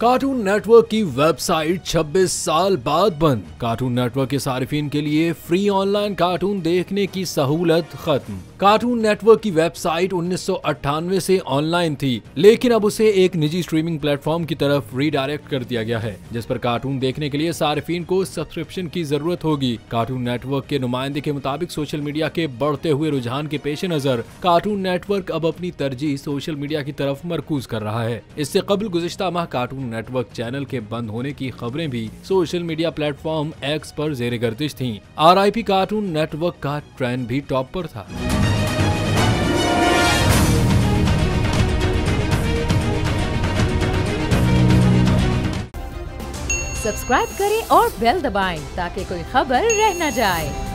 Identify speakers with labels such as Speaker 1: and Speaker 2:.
Speaker 1: Cartoon network की website 26 साल बाद बंद। कार्टून नेटवर्क के सारिफिन के लिए फ्री ऑनलाइन कार्टून देखने की सहूलत खत्म। कार्टून नेटवर्क की वेबसाइट 1998 से ऑनलाइन थी, लेकिन अब उसे एक निजी स्ट्रीमिंग प्लेटफॉर्म की तरफ रीडायरेक्ट कर दिया गया है, जिस पर कार्टून देखने के लिए सारिफिन को सब्सक्रिप्शन की जरूरत होगी। कार्टून नेटवर्क के नुमाइंदे के मुताबिक सोशल मीडिया के बढ़ते हुए रुझान के पेश नजर कार्टून नेटवर्क अब अपनी तरजीह सोशल मीडिया की तरफ मरकूज कर रहा है। इससे कबल गुज़िश्ता माह कार्टून नेटवर्क चैनल के बंद होने की खबरें भी सोशल मीडिया प्लेटफॉर्म एक्स पर जेर गर्दिश थीं। RIP कार्टून नेटवर्क का ट्रेंड भी टॉप पर था।
Speaker 2: सब्सक्राइब करें और बेल दबाएं ताकि कोई खबर रह न जाए।